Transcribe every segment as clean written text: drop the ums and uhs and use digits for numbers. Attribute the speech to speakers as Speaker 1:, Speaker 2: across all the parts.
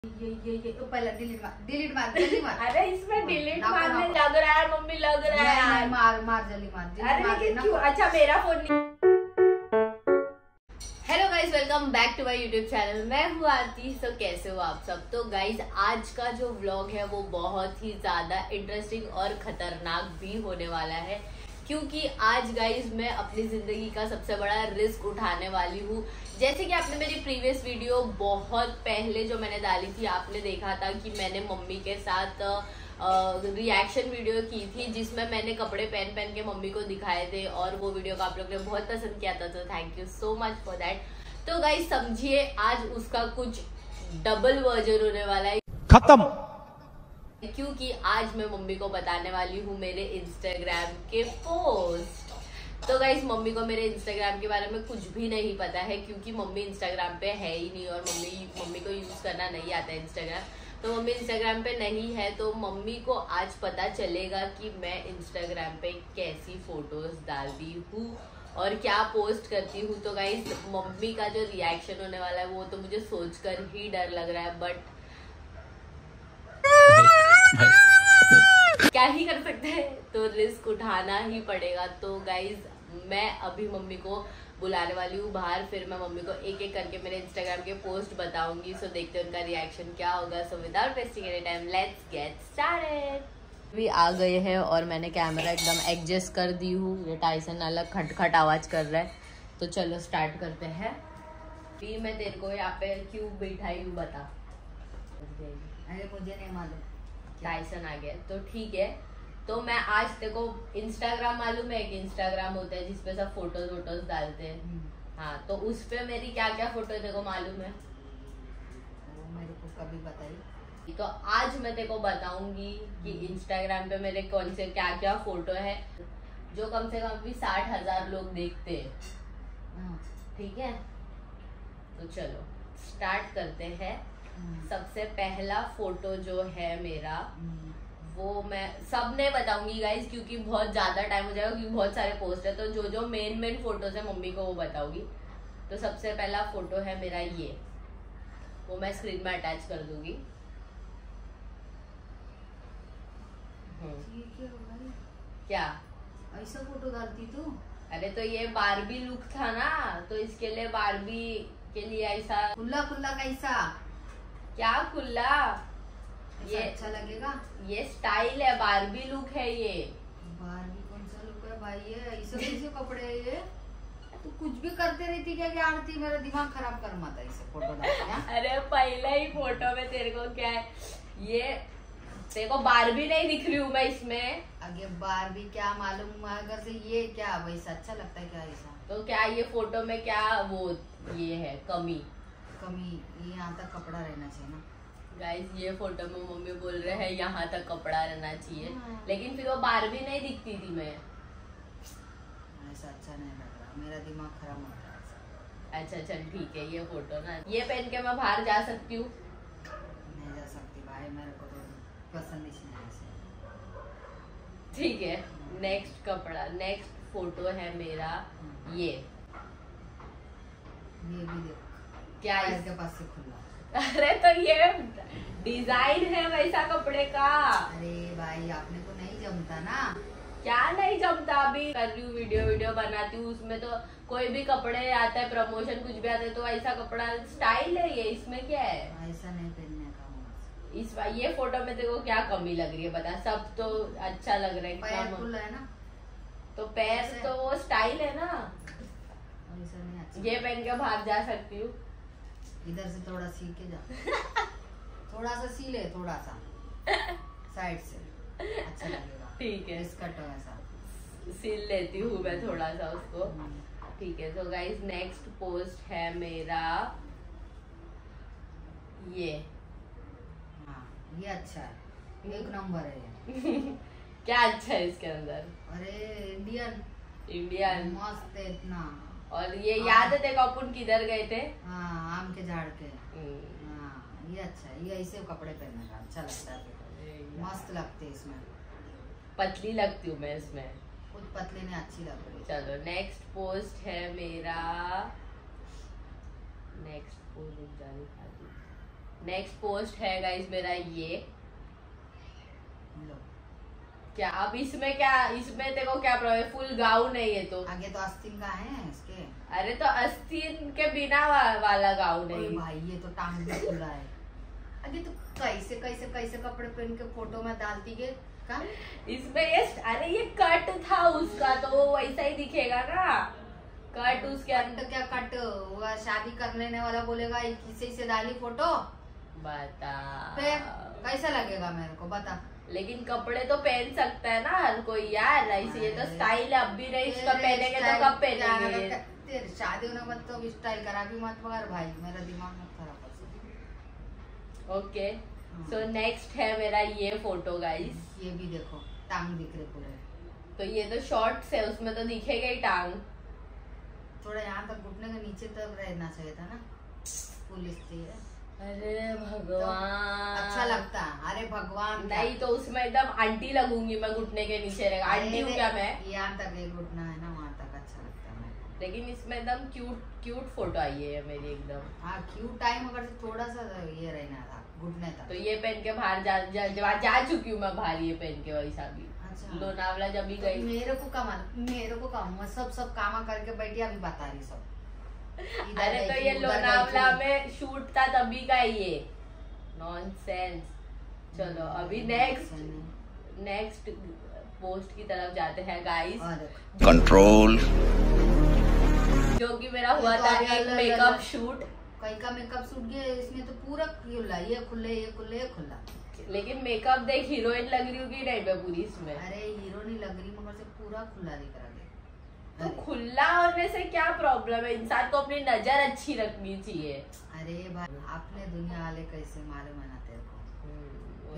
Speaker 1: ये पहले डिलीट मार जल्दी मार।
Speaker 2: अरे इसमें डिलीट मारने लग रहा है मम्मी, लग रहा है।
Speaker 1: मार जल्दी मार।
Speaker 2: अरे लेकिन क्यों? अच्छा मेरा फोन नहीं। Hello guys, welcome back to my YouTube channel. मैं हूँ आरती। तो कैसे हो आप सब? तो गाइस आज का जो व्लॉग है वो बहुत ही ज्यादा इंटरेस्टिंग और खतरनाक भी होने वाला है, क्योंकि आज गाइस मैं अपनी जिंदगी का सबसे बड़ा रिस्क उठाने वाली हूँ। जैसे कि आपने मेरी प्रीवियस वीडियो बहुत पहले जो मैंने डाली थी, आपने देखा था कि मैंने मम्मी के साथ रिएक्शन वीडियो की थी, जिसमें मैंने कपड़े पहन पहन के मम्मी को दिखाए थे, और वो वीडियो को आप लोग ने बहुत पसंद किया था, तो thank you so much for that. तो गाइस समझिए आज उसका कुछ डबल वर्जन होने वाला है,
Speaker 3: खत्म,
Speaker 2: क्योंकि आज मैं मम्मी को बताने वाली हूँ मेरे इंस्टाग्राम के पोस्ट। तो गाइस मम्मी को मेरे इंस्टाग्राम के बारे में कुछ भी नहीं पता है, क्योंकि मम्मी इंस्टाग्राम पे है ही नहीं, और मम्मी को यूज करना नहीं आता है इंस्टाग्राम। तो मम्मी इंस्टाग्राम पे नहीं है, तो मम्मी को आज पता चलेगा कि मैं इंस्टाग्राम पे कैसी फोटोज डालती हूँ और क्या पोस्ट करती हूँ। तो गाइस मम्मी का जो रिएक्शन होने वाला है वो तो मुझे सोचकर ही डर लग रहा है, बट क्या ही कर सकते हैं, तो रिस्क उठाना ही पड़ेगा। तो गाइज मैं अभी मम्मी को बुलाने वाली हूँ बाहर, फिर मैं मम्मी को एक एक करके मेरे इंस्टाग्राम के पोस्ट बताऊंगी। सो देखते हैं उनका रिएक्शन क्या होगा। So without wasting any time let's get started. भी आ गए हैं और मैंने कैमरा एकदम एडजस्ट कर दी हूँ। ये टाइसन अलग खटखट आवाज कर रहा है, तो चलो स्टार्ट करते हैं। फिर मैं तेरे को यहाँ पे क्यों बैठाई हूँ बता।
Speaker 1: अरे मुझे नहीं मालूम,
Speaker 2: टाइसन आ गया तो ठीक है। तो मैं आज देखो इंस्टाग्राम मालूम है, एक इंस्टाग्राम होता है जिसपे सब फोटोज वोटोज डालते हैं। हाँ, तो उस पे मेरी क्या क्या फोटो है देखो मालूम है?
Speaker 1: वो मेरे को कभी बताई।
Speaker 2: तो आज मैं तेको बताऊंगी कि इंस्टाग्राम पे मेरे कौन से क्या क्या फोटो है जो कम से कम भी 60,000 लोग देखते हैं। ठीक है, तो चलो स्टार्ट करते हैं। सबसे पहला फोटो जो है मेरा, वो मैं सब नहीं बताऊंगी गाइज, क्योंकि बहुत ज्यादा टाइम हो जाएगा, क्योंकि बहुत सारे पोस्ट है। तो जो जो मेन फोटोज है मम्मी को वो बताऊंगी। तो सबसे पहला फोटो है मेरा ये, वो मैं स्क्रीन में अटैच कर दूंगी। क्या
Speaker 1: ऐसा फोटो डालती तू?
Speaker 2: अरे तो ये बारबी लुक था ना, तो इसके लिए बारबी के लिए ऐसा
Speaker 1: खुला खुला कैसा?
Speaker 2: क्या खुला? ये
Speaker 1: अच्छा लगेगा?
Speaker 2: ये स्टाइल है, बारबी लुक है ये।
Speaker 1: बारबी कौन सा लुक है भाई? ये ऐसे कैसे कपड़े है ये? तू कुछ भी करते रहती क्या? क्या आरती मेरा दिमाग खराब कर मत ऐसे फोटो डालती।
Speaker 2: अरे पहले ही फोटो में तेरे को क्या है, ये तेरे को बारबी नहीं दिख रही हूँ मैं इसमें?
Speaker 1: आगे बारबी क्या मालूम, अगर से ये क्या वैसा अच्छा लगता है क्या ऐसा?
Speaker 2: तो क्या ये फोटो में क्या वो ये है कमी?
Speaker 1: ये यहाँ तक कपड़ा रहना चाहिए ना
Speaker 2: गाइस। ये फोटो में मम्मी बोल रहे हैं यहाँ तक कपड़ा रहना चाहिए, लेकिन फिर वो बारबी नहीं दिखती थी मैं।
Speaker 1: ऐसा अच्छा नहीं लग रहा, मेरा दिमाग खराब मत कर।
Speaker 2: अच्छा चल ठीक है, ये फोटो ना, ये पहन के मैं बाहर जा सकती हूँ?
Speaker 1: नहीं जा सकती भाई, मेरे को तो पसंद ही नहीं ऐसे।
Speaker 2: ठीक है, नेक्स्ट कपड़ा, नेक्स्ट फोटो है मेरा ये
Speaker 1: भी देख
Speaker 2: क्या
Speaker 1: इसके पास से खुला।
Speaker 2: अरे तो ये डिजाइन है वैसा कपड़े का।
Speaker 1: अरे भाई आपने को नहीं जमता ना।
Speaker 2: क्या नहीं जमता? अभी कर रही हूँ वीडियो बनाती हूँ, उसमें तो कोई भी कपड़े आता है, प्रमोशन कुछ भी आता है, तो ऐसा कपड़ा स्टाइल है ये, इसमें क्या है?
Speaker 1: ऐसा नहीं पहनने का।
Speaker 2: इस ये फोटो में देखो क्या कमी लग रही है बता? सब तो अच्छा लग रहा है,
Speaker 1: पैर खुला है ना,
Speaker 2: तो पैर तो वो स्टाइल है ना,
Speaker 1: ऐसा नहीं अच्छा।
Speaker 2: ये पहन के बाहर जा सकती हूँ।
Speaker 1: इधर से थोड़ा सी के जा, थोड़ा सा सी ले, थोड़ा सा साइड से, अच्छा लगेगा।
Speaker 2: ठीक है,
Speaker 1: स्कर्ट ऐसा
Speaker 2: सिल लेती हूँ मैं थोड़ा सा उसको। ठीक है, तो गाइस नेक्स्ट पोस्ट है मेरा ये।
Speaker 1: हाँ ये अच्छा है, एक नंबर है ये।
Speaker 2: क्या अच्छा है इसके अंदर?
Speaker 1: अरे
Speaker 2: इंडियन
Speaker 1: मस्त है इतना।
Speaker 2: और ये याद है देखो अपन किधर गए थे?
Speaker 1: हाँ आम के झाड़ के। हाँ ये अच्छा है, ये ऐसे कपड़े पहनने का अच्छा लगता है, मस्त लगते है इसमें।
Speaker 2: पतली लगती हूँ मैं इसमें,
Speaker 1: कुछ पतली नहीं अच्छी लग रही।
Speaker 2: चलो नेक्स्ट पोस्ट है मेरा, नेक्स्ट पोस्ट नेक्स्ट पोस्ट है गाइस मेरा ये।
Speaker 1: लो।
Speaker 2: क्या अब इसमें देखो क्या प्रॉब्लम, फुल गाउन है ये तो।
Speaker 1: आगे तो आस्तीन का है इसके।
Speaker 2: अरे तो आस्तीन के बिना वाला गाउन है
Speaker 1: भाई ये तो टांग भी खुला है। आगे तो कैसे कैसे कैसे कपड़े पहन के फोटो में डालती है का?
Speaker 2: इसमें ये अरे ये कट था उसका तो वो वैसा ही दिखेगा ना। कट उसके
Speaker 1: कट क्या कट, वो शादी कर लेने वाला बोलेगा किसी से डाली फोटो,
Speaker 2: बता
Speaker 1: फिर कैसा लगेगा मेरे को बता।
Speaker 2: लेकिन कपड़े तो पहन सकता है ना हर कोई यार, ऐसे ये तो स्टाइल है। अब भी नहीं इसका पहनेंगे तो कब पहनेंगे?
Speaker 1: तेरे शादी होने मत तो स्टाइल करा भी मत मगर भाई मेरा दिमाग मत खराब कर।
Speaker 2: ओके सो नेक्स्ट है मेरा ये फोटो गाइस।
Speaker 1: ये भी देखो टांग दिख रहे पूरे।
Speaker 2: तो ये तो शॉर्ट्स है, उसमें तो दिखेगा ही टांग।
Speaker 1: थोड़ा यहाँ तक घुटने के नीचे तक रहना चाहिए था ना, पुलिस थी।
Speaker 2: अरे भगवान
Speaker 1: तो अच्छा लगता। अरे भगवान
Speaker 2: नहीं तो उसमें एकदम आंटी लगूंगी मैं, घुटने के नीचे रहेगा। आंटी हूँ क्या मैं?
Speaker 1: यहाँ तक एक घुटना है ना, वहाँ तक अच्छा लगता है।
Speaker 2: लेकिन इसमें एकदम क्यूट फोटो आई है मेरी एकदम।
Speaker 1: हाँ क्यूट टाइम, अगर थोड़ा सा ये रहना था घुटने तक।
Speaker 2: तो ये पहन के बाहर जा चुकी हूँ मैं बाहर, ये पहन के वैसा भी।
Speaker 1: अच्छा।
Speaker 2: लोनावला जब भी गई।
Speaker 1: मेरे को काम मैं सब काम करके बैठी अभी बता रही सब।
Speaker 2: अरे तो ये लोनावला में शूट था तभी का ये नॉनसेंस। चलो अभी नेक्स्ट पोस्ट की तरफ जाते हैं गाइस।
Speaker 3: कंट्रोल।
Speaker 2: जो कि मेरा हुआ था एक मेकअप शूट।
Speaker 1: कहीं का मेकअप शूट गया इसमें तो पूरा खुला, ये खुला।
Speaker 2: लेकिन मेकअप देख हीरोइन लग रही होगी नहीं मैं पूरी इसमें।
Speaker 1: अरे हीरो नहीं लग रही मगर से पूरा खुला दिख रहा है।
Speaker 2: तो खुला होने से क्या प्रॉब्लम है? इंसान को अपनी नजर अच्छी रखनी चाहिए।
Speaker 1: अरे भाई आपने दुनिया वाले कैसे मालूम है ना तेरे को?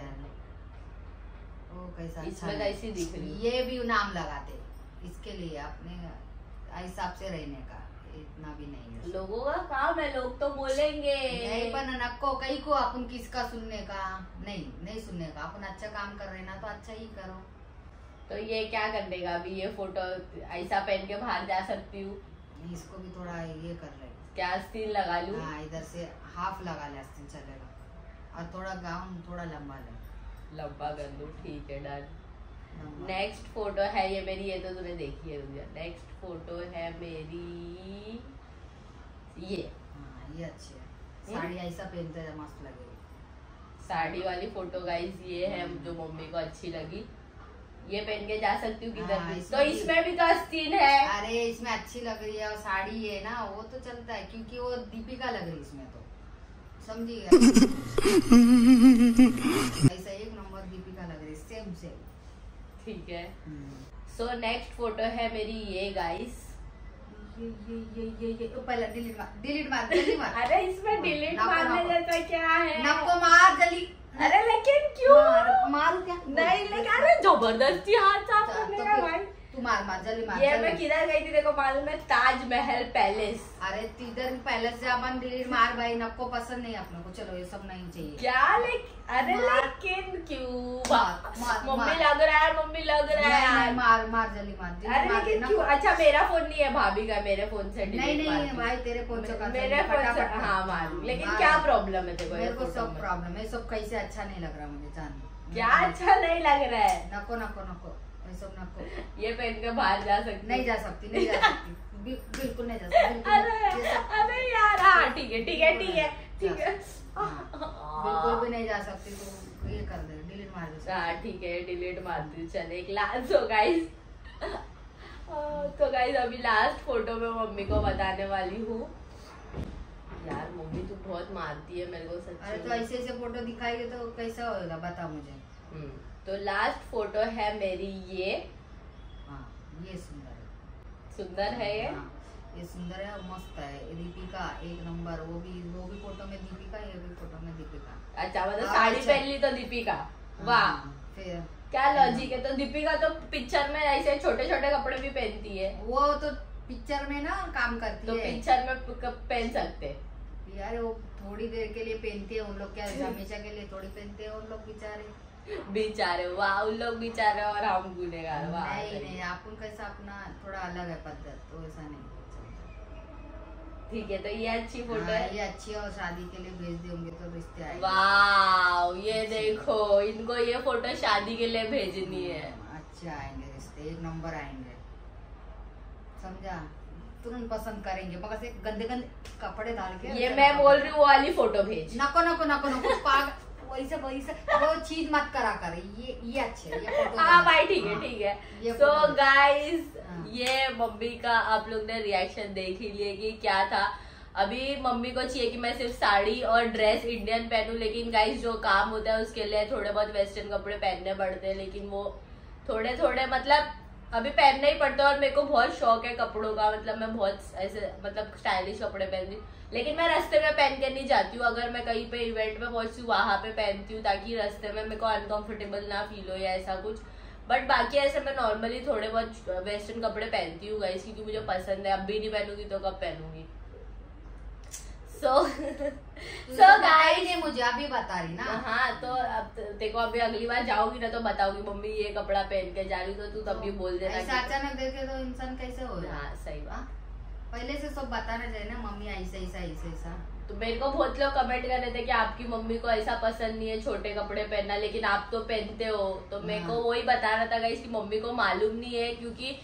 Speaker 1: वो कैसा
Speaker 2: इसमें कैसी दिख रही?
Speaker 1: ये भी नाम लगाते इसके लिए अपने हिसाब से रहने का, इतना भी नहीं है।
Speaker 2: लोगों का काम है, लोग तो बोलेंगे
Speaker 1: नहीं पर नको कहीं को अपन किसका सुनने का नहीं सुनने का। अपन अच्छा काम कर रहे ना तो अच्छा ही करो।
Speaker 2: तो ये क्या करने का अभी? ये फोटो ऐसा पहन के बाहर जा सकती हूँ?
Speaker 1: इसको भी थोड़ा ये कर ले,
Speaker 2: क्या आस्तीन लगा लूं?
Speaker 1: हाँ इधर से हाफ लगा ले, आस्तीन चलेगा। और थोड़ा गाउन थोड़ा लंबा
Speaker 2: कर लूं, ठीक है डन। नेक्स्ट फोटो है ये मेरी, ये तो तूने देखी है। नेक्स्ट फोटो है मेरी ये।
Speaker 1: हाँ ये अच्छी है, साड़ी ऐसा पहनते हैं मस्त लगेगी।
Speaker 2: साड़ी वाली फोटो गाइस ये है जो मम्मी को अच्छी लगी। ये पहन के जा सकती हूँ किधर भी। तो इसमें भी तो आस्तीन है।
Speaker 1: अरे इसमें अच्छी लग रही है और साड़ी है ना वो तो चलता है, क्योंकि वो दीपिका लग रही है इसमें तो समझी ऐसा एक नंबर दीपिका लग रही सेम।
Speaker 2: ठीक है सो नेक्स्ट फोटो है मेरी ये गाइस।
Speaker 1: ये तो पहले डिलीट मार जल्दी मार।
Speaker 2: अरे इसमें डिलीट मारने जैसा क्या है?
Speaker 1: नको मार जल्दी।
Speaker 2: अरे लेकिन क्यों
Speaker 1: मारू क्या?
Speaker 2: नहीं लेकिन अरे जबरदस्ती हाथ साफ करने का भाई।
Speaker 1: तू मार जल्दी मार।
Speaker 2: ये मैं किधर गई थी देखो मालूम है? ताजमहल पैलेस।
Speaker 1: अरे इधर पैलेस से अपन डिलीट मार भाई, नको पसंद नहीं अपने को। चलो ये सब नहीं चाहिए
Speaker 2: क्या? अरे लेकिन क्यों? मम्मी लग रहा है
Speaker 1: मार जल्दी मार।
Speaker 2: अरे लेकिन क्यों? अच्छा मेरा फोन नहीं है, भाभी का, मेरे फोन से डिलीट
Speaker 1: नहीं भाई तेरे फोन से
Speaker 2: मेरे फोन से हाँ मार। लेकिन क्या प्रॉब्लम है देखो?
Speaker 1: मेरे को सब प्रॉब्लम है, सब कैसे अच्छा नहीं लग रहा मुझे जान।
Speaker 2: क्या अच्छा नहीं लग रहा है?
Speaker 1: नको सब नको।
Speaker 2: ये पहन के बाहर जा सकती?
Speaker 1: नहीं जा सकती बिल्कुल नहीं जा सकती।
Speaker 2: अरे यार हाँ ठीक है
Speaker 1: बिल्कुल भी नहीं जा सकती। तो ये कर दे, डिलीट मार दे।
Speaker 2: हाँ ठीक है डिलीट मार दी। चल एक लास्ट हो गाइस। तो गाइस अभी लास्ट फोटो में मम्मी को बताने वाली हूँ। यार मम्मी तू बहुत मारती है मेरे को सच्ची।
Speaker 1: अरे तो ऐसे फोटो दिखाएगी तो कैसा होगा बता मुझे।
Speaker 2: तो लास्ट फोटो है मेरी ये।
Speaker 1: हाँ ये
Speaker 2: सुंदर है ये।
Speaker 1: हाँ, ये सुंदर है और मस्त है। दीपिका एक नंबर। वो भी फोटो में दीपिका, ये भी फोटो में दीपिका।
Speaker 2: अच्छा मतलब साड़ी पहन ली तो दीपिका। वाह
Speaker 1: फिर
Speaker 2: क्या लॉजिक है? तो दीपिका तो पिक्चर में ऐसे छोटे छोटे कपड़े भी पहनती है।
Speaker 1: वो तो पिक्चर में ना काम करती
Speaker 2: तो
Speaker 1: है,
Speaker 2: पिक्चर में पहन सकते
Speaker 1: यार। वो थोड़ी देर के लिए पहनती है उन लोग, क्या हमेशा के लिए थोड़ी पहनते हैं उन लोग बेचारे।
Speaker 2: वाह उन लोग बेचारे और हम गुनेगार।
Speaker 1: नहीं अपन कैसा अपना थोड़ा अलग है पद्धत, तो ऐसा नहीं
Speaker 2: ठीक है, तो ये अच्छी फोटो
Speaker 1: हाँ,
Speaker 2: है।
Speaker 1: ये अच्छी है और शादी के लिए भेज देंगे तो रिश्ते आएंगे।
Speaker 2: वाह, ये देखो, इनको ये फोटो शादी के लिए भेजनी है।
Speaker 1: अच्छे आएंगे रिश्ते, एक नंबर आएंगे, समझा? तुरंत पसंद करेंगे, मगर से गंदे गंदे कपड़े डाल के।
Speaker 2: ये मैं बोल रही हूँ वो वाली फोटो भेज।
Speaker 1: नको नको नको नको पाग वैसे वो चीज मत करा कर। ये अच्छे है, ये फोटो।
Speaker 2: हाँ भाई, ठीक है, ठीक है।
Speaker 1: ये
Speaker 2: सो
Speaker 1: फोटो।
Speaker 2: गाइस,
Speaker 1: हाँ।
Speaker 2: ये मम्मी का आप लोग ने रिएक्शन देख ही लिए कि क्या था। अभी मम्मी को चाहिए कि मैं सिर्फ साड़ी और ड्रेस इंडियन पहनूं, लेकिन गाइस जो काम होता है उसके लिए थोड़े बहुत वेस्टर्न कपड़े पहनने पड़ते हैं, लेकिन वो थोड़े थोड़े मतलब अभी पहनना ही पड़ता है। और मेरे को बहुत शौक है कपड़ों का, मतलब मैं बहुत ऐसे मतलब स्टाइलिश कपड़े पहनती हूँ, लेकिन मैं रास्ते में पहन के नहीं जाती हूँ। अगर मैं कहीं पे इवेंट में पहुंचती हूँ वहां पे पहनती हूँ, ताकि रास्ते में मेरे को अनकंफर्टेबल ना फील हो या ऐसा कुछ। बट बाकी ऐसे मैं नॉर्मली थोड़े बहुत वेस्टर्न कपड़े पहनती हूँ गाइस, क्योंकि मुझे पसंद है। अब भी नहीं पहनूंगी तो कब पहनूंगी। सो
Speaker 1: गाइस मुझे अभी बता रही ना।
Speaker 2: हाँ, तो अब देखो, अभी अगली बार जाओगी ना तो बताओगी मम्मी ये कपड़ा पहन के जा रही, तो तू तब भी बोल देना।
Speaker 1: ऐसा अचानक देखे तो इंसान कैसे हो जाए?
Speaker 2: हाँ, सही बात।
Speaker 1: पहले से सब बताना चाहिए ना, मम्मी ऐसा ऐसा ऐसा ऐसा।
Speaker 2: तो मेरे को बहुत लोग कमेंट कर रहे थे कि आपकी मम्मी को ऐसा पसंद नहीं है छोटे कपड़े पहनना, लेकिन आप तो पहनते हो। तो मेरे को वही बताना था गाइस कि मम्मी को मालूम नहीं है, क्योंकि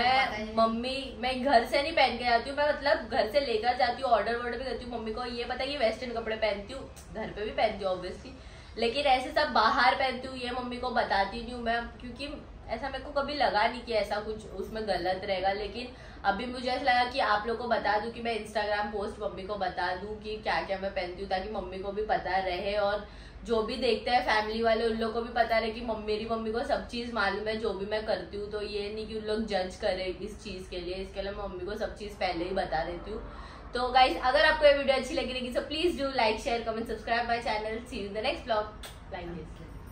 Speaker 2: मैं घर से नहीं पहन के जाती हूँ। मैं मतलब घर से लेकर जाती हूँ, ऑर्डर वर्डर भी करती हूँ। मम्मी को ये पता है कि वेस्टर्न कपड़े पहनती हूँ, घर पे भी पहनती हूँ ऑब्वियसली, लेकिन ऐसे सब बाहर पहनती हूँ, ये मम्मी को बताती नहीं हूँ मैं, क्योंकि ऐसा मेरे को कभी लगा नहीं कि ऐसा कुछ उसमें गलत रहेगा। लेकिन अभी मुझे ऐसा लगा कि आप लोग को बता दूं कि मैं इंस्टाग्राम पोस्ट मम्मी को बता दूं कि क्या क्या मैं पहनती हूँ, ताकि मम्मी को भी पता रहे और जो भी देखते हैं फैमिली वाले उन लोग को भी पता रहे कि मेरी मम्मी को सब चीज मालूम है जो भी मैं करती हूँ। तो ये नहीं कि उन लोग जज करे इस चीज के लिए, इसके लिए मैं मम्मी को सब चीज पहले ही बता देती हूँ। तो गाइज, अगर आपको ये वीडियो अच्छी लगी रहेगी so please do like share comment subscribe my channel. See you in the next vlog. Like this.